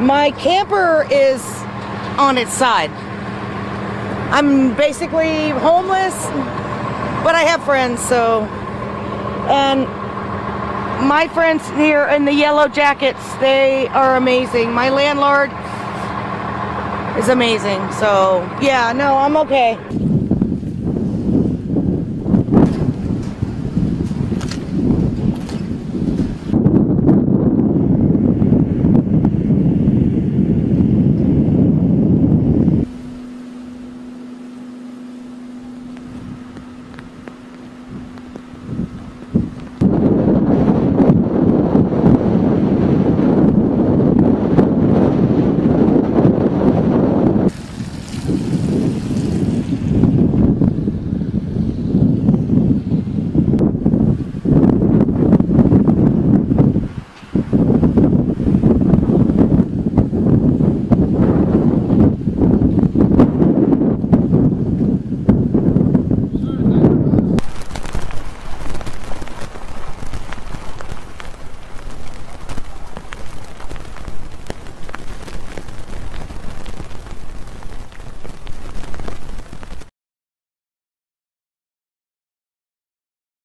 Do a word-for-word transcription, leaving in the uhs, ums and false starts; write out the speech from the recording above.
My camper is on its side. I'm basically homeless, but I have friends, so, and my friends here in the yellow jackets, they are amazing. My landlord is amazing, so yeah, no, I'm okay.